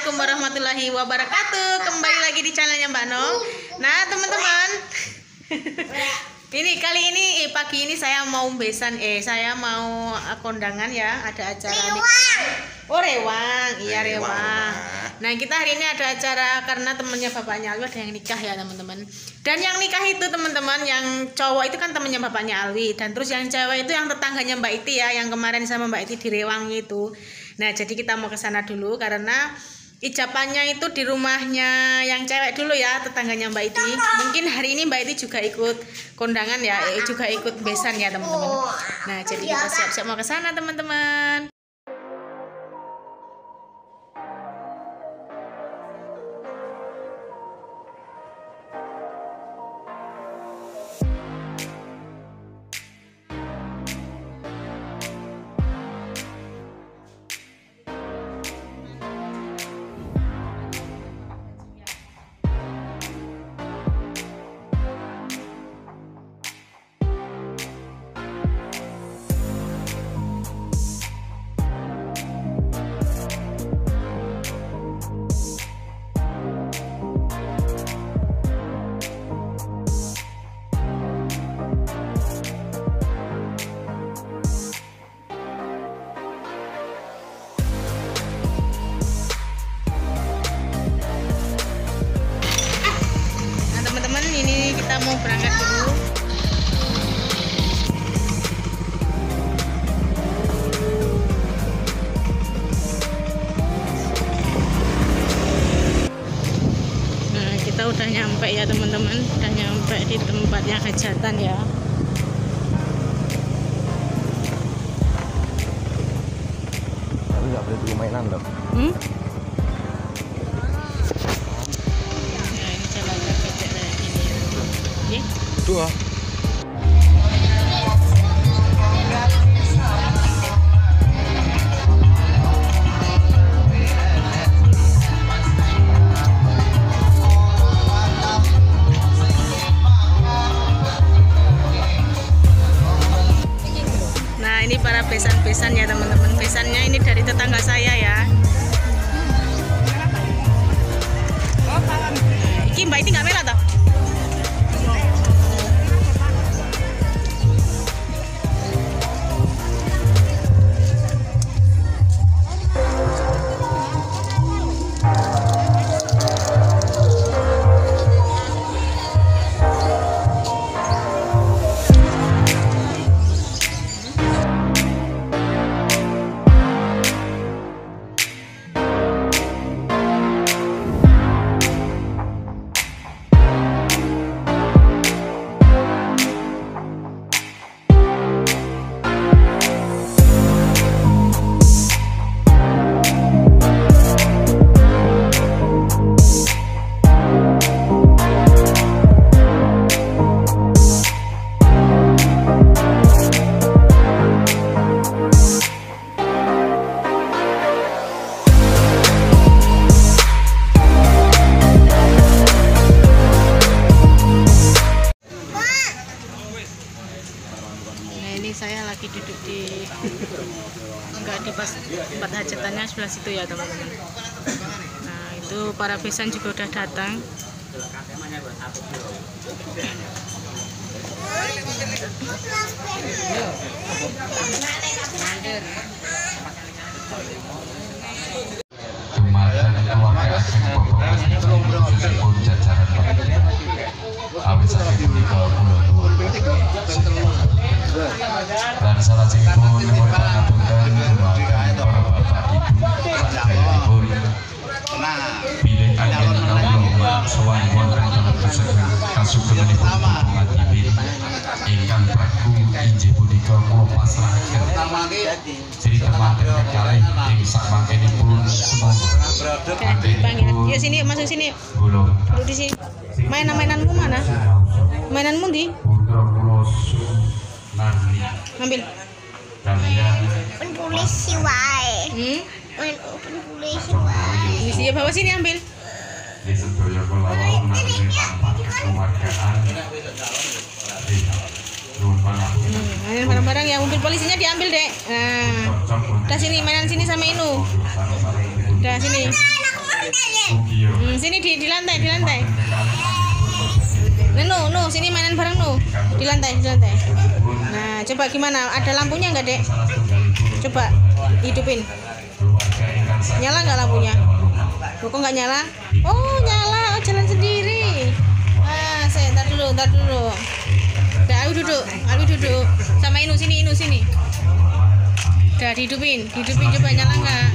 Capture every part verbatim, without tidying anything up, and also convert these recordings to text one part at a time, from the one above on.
Assalamualaikum warahmatullahi wabarakatuh. Kembali lagi di channelnya Mbak Nong. Nah teman-teman, ini kali ini eh, pagi ini saya mau besan eh saya mau kondangan ya, ada acara nikah. Oh rewang, iya rewang. Nah kita hari ini ada acara karena temennya bapaknya Alwi ada yang nikah ya teman-teman. Dan yang nikah itu teman-teman, yang cowok itu kan temennya bapaknya Alwi, dan terus yang cewek itu yang tetangganya Mbak Iti ya, yang kemarin sama Mbak Iti di Rewang itu. Nah jadi kita mau ke sana dulu karena ijapannya itu di rumahnya yang cewek dulu ya, tetangganya Mbak Iti. Mungkin hari ini Mbak Iti juga ikut kondangan ya, eh, juga ikut besan ya teman-teman. Nah jadi kita siap-siap mau ke sana teman-teman. Ini kita mau berangkat dulu. Nah kita udah nyampe ya teman-teman, udah nyampe di tempatnya hajatan ya. Tapi nggak boleh dulu mainan dong. Hmm? Dua. Nah ini para besan-besan ya teman-teman. Besannya ini dari tetangga saya ya. Iki Mbak ini nggak merah toh? Saya lagi duduk di enggak di pas tempat hajatannya sebelah situ ya teman-teman. Nah itu para besan juga udah datang. Dan salah satu pun mohon pangapunten dumateng para bapak ibu sedaya pilih angin kawula sowan wonten telusan kasugenanipun umat ibin ingkang praku inggih punika kula pasrahaken cerita manten kekalih ing samangkenipun semonggo Panggil. Ya sini masuk sini. kula Duduk di sini. Mainan-mainanmu mana? Mainanmu di? putra kula Narni Ambil. kalian Polisi wae. Hmm? Main polisi wae. Ini sih bawa sini ambil. di sedaya kelawan nanging lampah kekeluargaan nuwun pangapunten. Hmm, mainan barang-barang yang mobil polisinya diambil, Dek. Nah. Udah sini mainan sini sama Inu. Udah sini. Tokyo. Hmm, sini di, di lantai, di lantai. Nah, no, no, sini mainan bareng no. Di lantai, di lantai. Nah, coba gimana? Ada lampunya nggak, Dek? Coba hidupin. Nyala nggak lampunya? Loh, kok nggak nyala? Oh, nyala. Oh, jalan sendiri. Ah, saya ntar dulu, ntar dulu. Udah, ayo duduk, ayo duduk. Sama Inu sini, Inu sini. Udah dihidupin, dihidupin coba nyala nggak?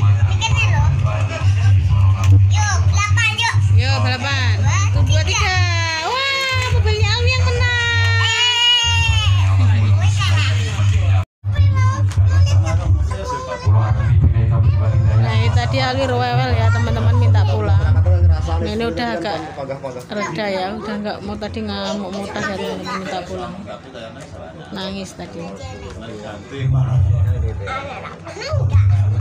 Yuk, delapan yuk. Yuk, balapan. Tuh, dua, tiga. Wah, mobilnya Alwi yang menang. Nah, ini tadi Alwi rewel ya, teman-teman minta pulang. Nah, ini udah agak reda ya, udah nggak mau tadi ngamuk mutah ya, teman-teman minta pulang. Nangis tadi. Enggak.